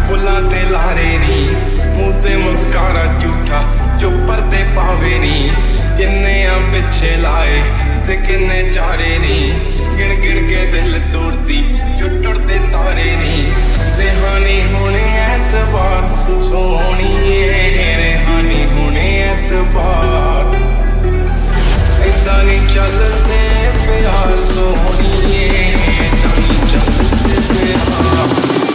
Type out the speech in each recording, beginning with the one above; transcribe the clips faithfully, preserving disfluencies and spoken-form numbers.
बुला ते लारे नी, मुंह ते मुस्कारा झूठा जो पर्दे पावे नी। किन्ने आ पिछे लाए ते किन्ने चारे नी, गिन गिन के दिल तोड़ती जो टुटदे तारे नी। रेहानी होने ऐतबार सोहणिए, रेहानी होने ऐतबार। ऐदां नी चलदे प्यार सोहणिए, ऐदां नी चलदे प्यार।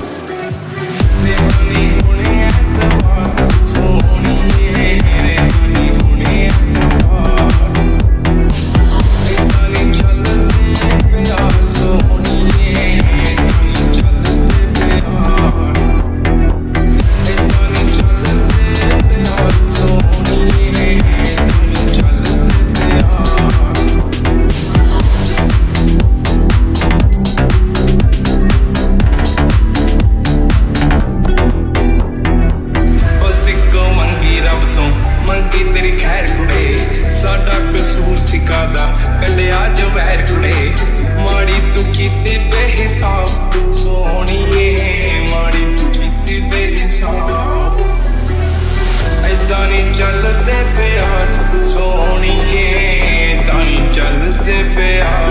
रेहानी होने ऐतबार सोहणिए, रेहानी होने ऐतबार। ऐदां नी चलदे प्यार सोहणिए, ऐदां नी चलदे प्यार। ऐदां नी चलदे प्यार सोहणिए, ऐदां नी चलदे प्यार। बस इको मंगी रब तो, मंगी तेरी खैर कुड़े, साडा कसूर सिकादा कलिया जो वैर कुड़े। माड़ी तू कीती बेहिसाब सोहणिए, माड़ी तू कीती बेहिसाब। ऐदां नी चलदे प्यार सोहणिए, ऐदां नी चलदे प्यार।